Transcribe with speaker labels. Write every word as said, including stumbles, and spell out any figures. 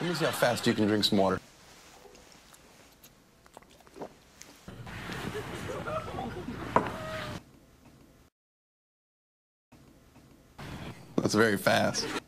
Speaker 1: me see how fast you can drink some water. That's very fast.